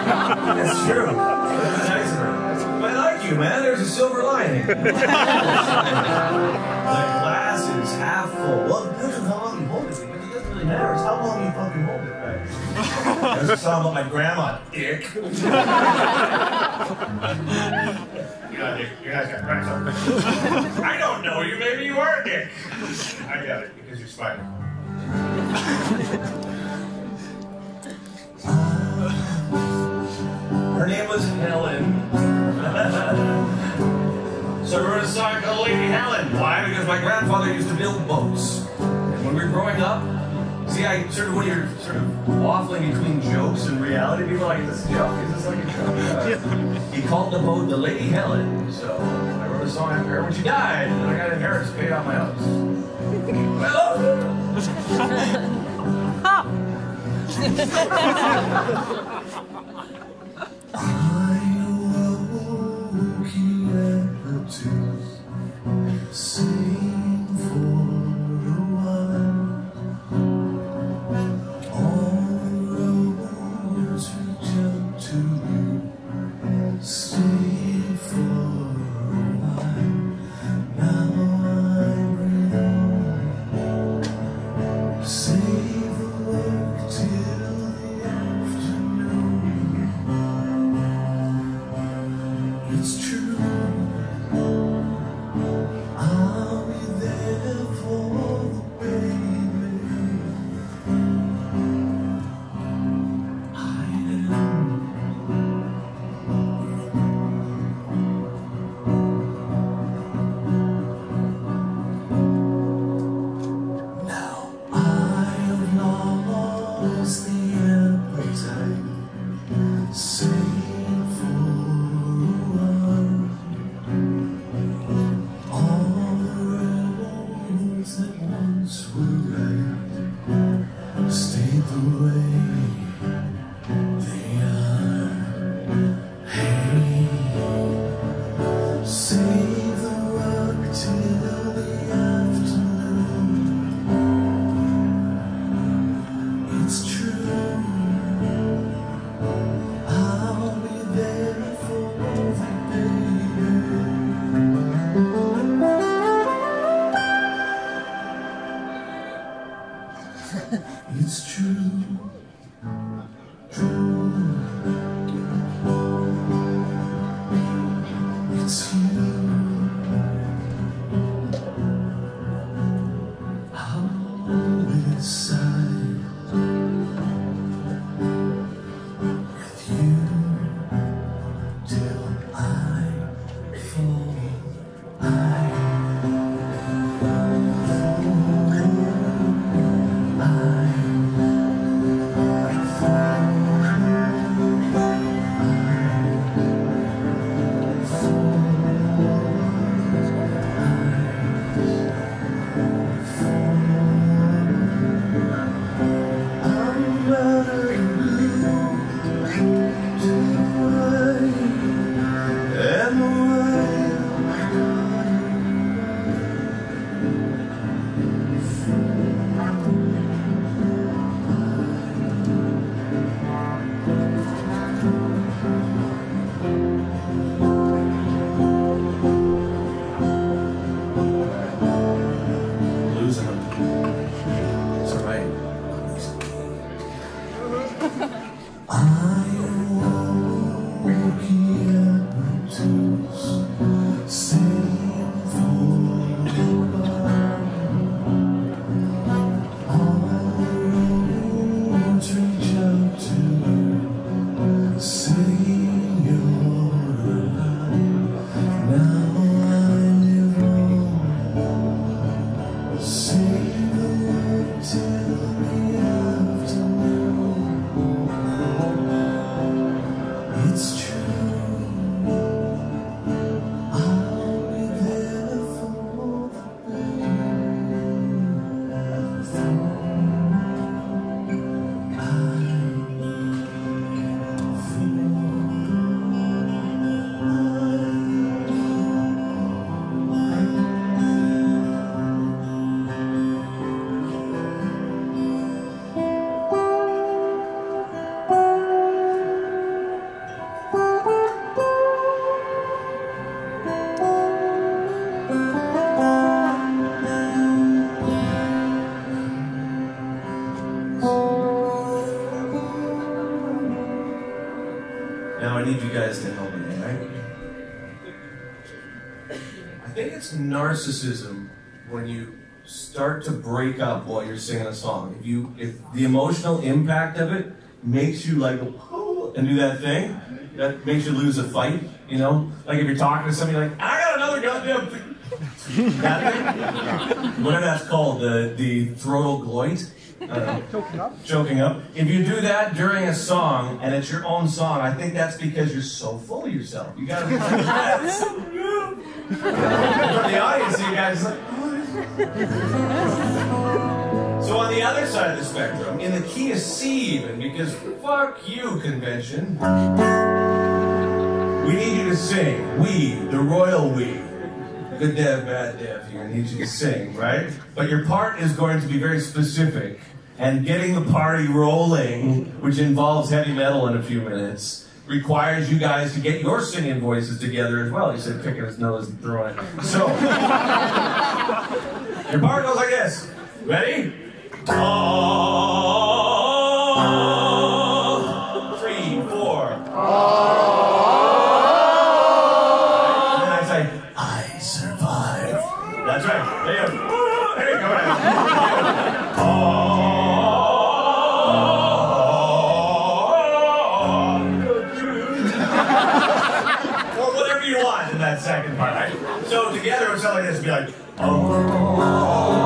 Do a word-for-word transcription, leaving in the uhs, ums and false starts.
That's true. That's nice of her. I like you, man. There's a silver lining. The glass is half full. Well, it depends on how long you hold it, because it doesn't really matter. It's how long you fucking hold it, right? There's a song about my grandma, dick. You know, dick, you guys got cracks on. I don't know you. Maybe you are a dick. I got it, because you're smart. Her name was Helen. So we wrote a song called Lady Helen. Why? Because my grandfather used to build boats. And when we were growing up, see, I sort of, when you're sort of waffling between jokes and reality, people are like, is this a joke? Is this like a joke? Uh, he called the boat the Lady Helen. So I wrote a song after her when she died, and then I got inheritance paid off my house. I love her. I awoke in sing for a while. All roads return to you. Stay for a while. Now I'm real. Save the work till the afternoon. It's true. I'll be there for the baby. I am. Now I've lost the appetite. Sing for a while. All the roads that once were right stayed the way they are. Hey, save the rock till the afternoon. It's true. I Now I need you guys to help me, right? I think it's narcissism when you start to break up while you're singing a song. If you, if the emotional impact of it makes you like go and do that thing, that makes you lose a fight. You know, like if you're talking to somebody, like I got another goddamn thing. That thing, whatever that's called, the the throatal gloit. Uh, choking up. Choking up. If you do that during a song and it's your own song, I think that's because you're so full of yourself. You gotta be like, that's so good. From the audience, you guys like, oh, so on the other side of the spectrum, in the key of C even, because fuck you, convention, we need you to sing. We, the royal we. Good Dev, Bad Dev here need you to sing, right? But your part is going to be very specific. And getting the party rolling, which involves heavy metal in a few minutes, requires you guys to get your singing voices together as well. He said picking his nose and throwing it. So, your part goes like this. Ready? Oh, three, four. And then I say, I survived. That's right. There you go. There you go. Oh. That second part, right? So together it would sound like this, it'd be like, oh.